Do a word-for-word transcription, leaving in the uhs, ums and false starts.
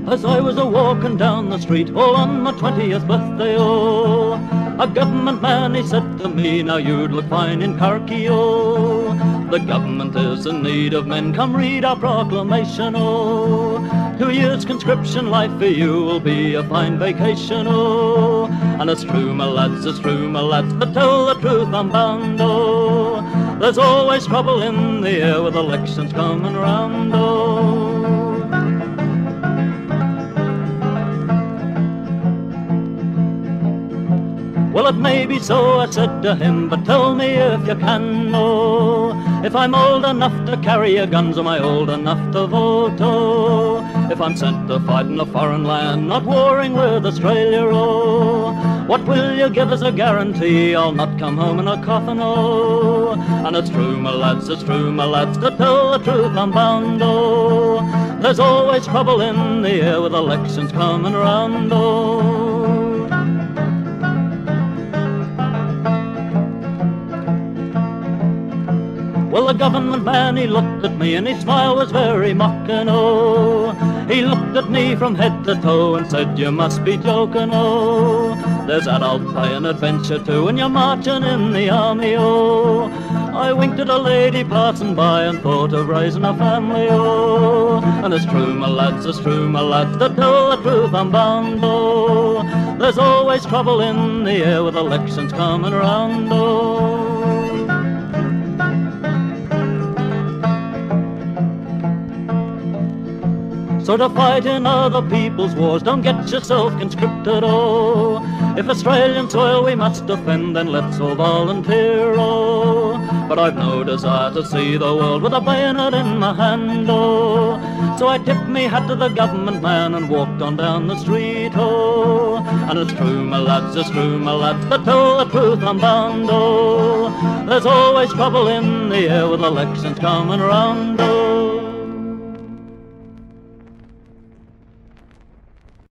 As I was a-walking down the street, all on my twentieth birthday, oh, a government man, he said to me, now you'd look fine in khaki, oh. The government is in need of men, come read our proclamation, oh. Two years conscription life for you will be a fine vacation, oh. And it's true, my lads, it's true, my lads, but tell the truth, I'm bound, oh. There's always trouble in the air with elections coming round, oh. Well, it may be so, I said to him, but tell me if you can, oh, if I'm old enough to carry your guns, am I old enough to vote, oh? If I'm sent to fight in a foreign land, not warring with Australia, oh, what will you give as a guarantee I'll not come home in a coffin, oh? And it's true, my lads, it's true, my lads, to tell the truth, I'm bound, oh. There's always trouble in the air with elections coming round, oh. Well, the government man, he looked at me and his smile was very mocking, oh. He looked at me from head to toe and said, you must be joking, oh. There's adult play and adventure too when you're marching in the army, oh. I winked at a lady passing by and thought of raising a family, oh. And it's true, my lads, it's true, my lads, to tell the truth, I'm bound, oh. There's always trouble in the air with elections coming round, oh. So to fight in other people's wars, don't get yourself conscripted, oh. If Australian soil we must defend, then let's all volunteer, oh. But I've no desire to see the world with a bayonet in my hand, oh. So I tipped me hat to the government man and walked on down the street, oh. And it's true, my lads, it's true, my lads, but tell the truth, I'm bound, oh. There's always trouble in the air with elections coming round, oh.